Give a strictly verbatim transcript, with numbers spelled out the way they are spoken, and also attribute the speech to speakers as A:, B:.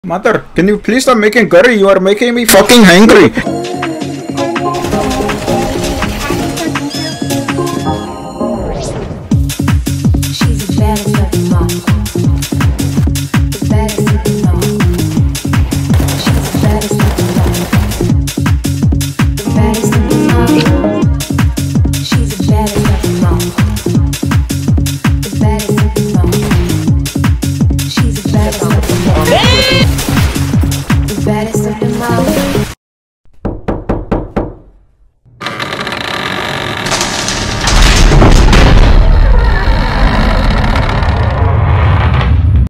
A: Mother, can you please stop making curry? You are making me fucking hungry.
B: She's the baddest of them all. The baddest of them all. She's the baddest of them all. The baddest of them all. She's the baddest of them all. The baddest of them all. She's the baddest of them all. The baddest of them all.